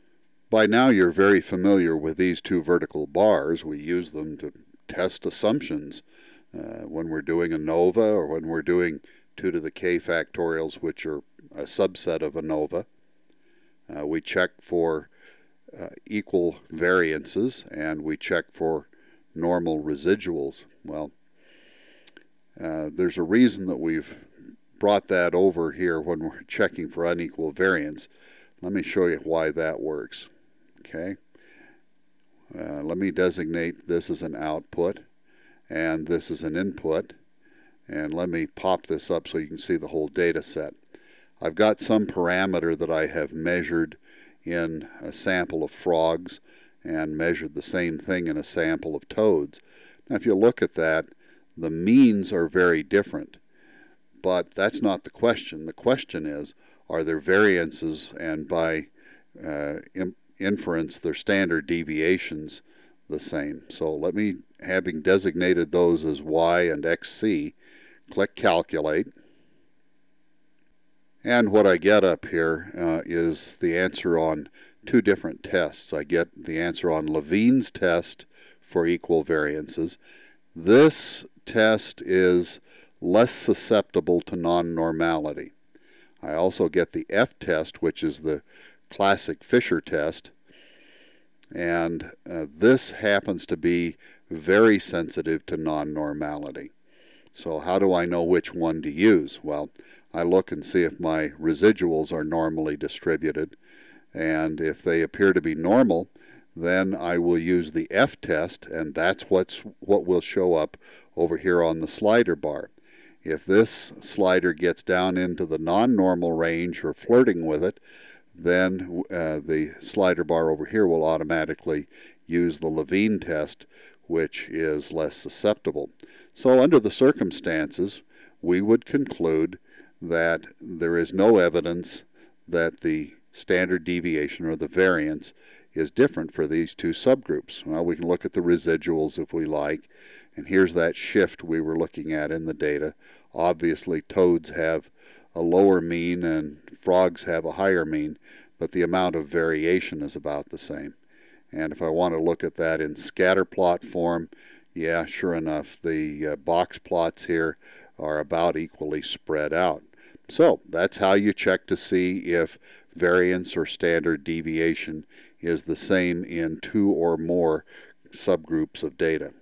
By now you're very familiar with these two vertical bars. We use them to test assumptions when we're doing ANOVA or when we're doing 2 to the k factorials, which are a subset of ANOVA. We check for equal variances, and we check for normal residuals. Well, there's a reason that we've brought that over here when we're checking for unequal variance. Let me show you why that works. Okay, let me designate this as an output and this is an input, and let me pop this up so you can see the whole data set. I've got some parameter that I have measured in a sample of frogs and measured the same thing in a sample of toads. Now if you look at that, the means are very different, but that's not the question. The question is, are there variances, and by inference, their standard deviations the same? So let me, having designated those as y and xc, click Calculate. And what I get up here is the answer on 2 different tests. I get the answer on Levene's test for equal variances. This test is less susceptible to non-normality. I also get the F test, which is the classic Fisher test, and this happens to be very sensitive to non-normality. So how do I know which one to use? Well, I look and see if my residuals are normally distributed, and if they appear to be normal, then I will use the F test, and that's what will show up over here on the slider bar. If this slider gets down into the non-normal range or flirting with it, then the slider bar over here will automatically use the Levene test, which is less susceptible. So under the circumstances, we would conclude that there is no evidence that the standard deviation or the variance is different for these 2 subgroups. Well, we can look at the residuals if we like, and here's that shift we were looking at in the data. Obviously, toads have a lower mean and frogs have a higher mean, but the amount of variation is about the same. And if I want to look at that in scatter plot form, yeah, sure enough, the box plots here are about equally spread out. So that's how you check to see if variance or standard deviation is the same in 2 or more subgroups of data.